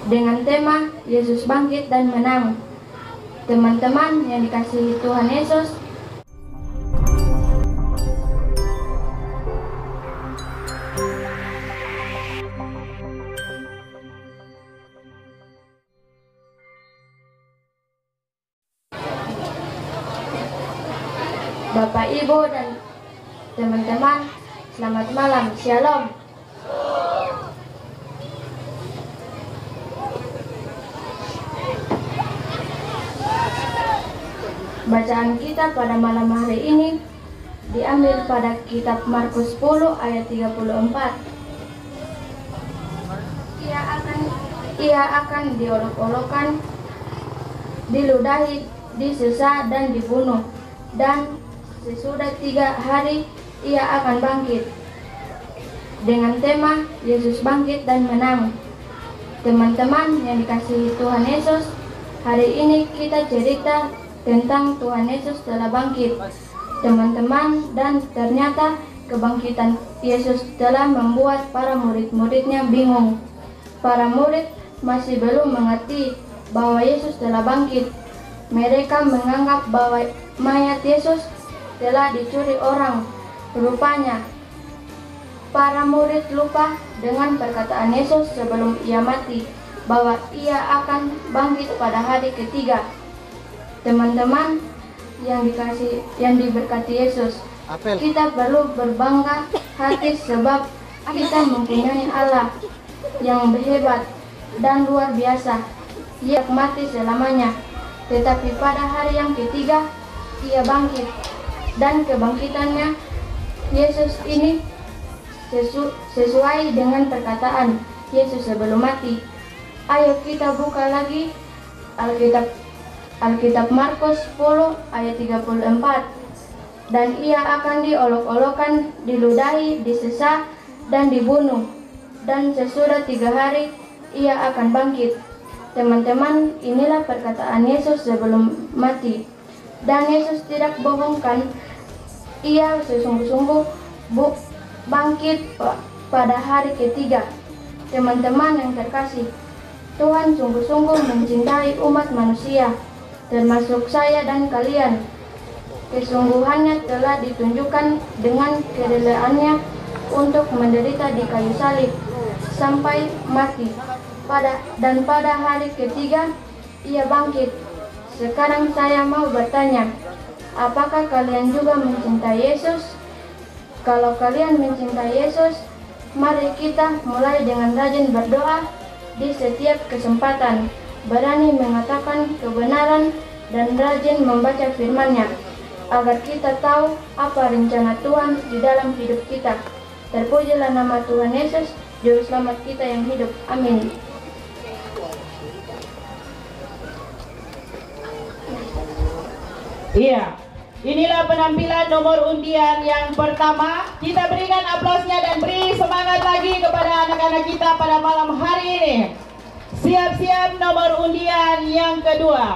dengan tema Yesus bangkit dan menang. Teman-teman yang dikasihi Tuhan Yesus, Bapak, Ibu, dan teman-teman, selamat malam, Shalom. Bacaan kita pada malam hari ini diambil pada kitab Markus 10 ayat 34. Ia akan diolok-olokkan, diludahi, disesat dan dibunuh, dan sesudah 3 hari ia akan bangkit. Dengan tema Yesus bangkit dan menang. Teman-teman yang dikasihi Tuhan Yesus, hari ini kita cerita tentang Tuhan Yesus telah bangkit, teman-teman, dan ternyata kebangkitan Yesus telah membuat para murid-muridnya bingung. Para murid masih belum mengerti bahwa Yesus telah bangkit. Mereka menganggap bahwa mayat Yesus telah dicuri orang. Rupanya para murid lupa dengan perkataan Yesus sebelum ia mati, bahwa ia akan bangkit pada hari ketiga. Teman-teman yang diberkati Yesus, kita perlu berbangga hati sebab kita mempunyai Allah yang hebat dan luar biasa. Ia mati selamanya, tetapi pada hari yang ketiga ia bangkit, dan kebangkitannya Yesus ini sesuai dengan perkataan Yesus sebelum mati. Ayo kita buka lagi Alkitab Markus 10 ayat 34. Dan ia akan diolok-olokkan, diludahi, disesat, dan dibunuh, dan sesudah 3 hari ia akan bangkit. Teman-teman, inilah perkataan Yesus sebelum mati. Dan Yesus tidak bohongkan, ia sesungguh-sungguh bangkit pada hari ketiga. Teman-teman yang terkasih, Tuhan sungguh-sungguh mencintai umat manusia, termasuk saya dan kalian. Kesungguhannya telah ditunjukkan dengan kerelaannya untuk menderita di kayu salib sampai mati. Dan pada hari ketiga ia bangkit. Sekarang saya mau bertanya, apakah kalian juga mencintai Yesus? Kalau kalian mencintai Yesus, mari kita mulai dengan rajin berdoa di setiap kesempatan, berani mengatakan kebenaran, dan rajin membaca firman-Nya, agar kita tahu apa rencana Tuhan di dalam hidup kita. Terpujilah nama Tuhan Yesus, Juru Selamat kita yang hidup. Amin. Iya, inilah penampilan nomor undian yang pertama. Kita berikan aplausnya dan beri semangat lagi kepada anak-anak kita pada malam hari ini. Siap-siap nomor undian yang kedua.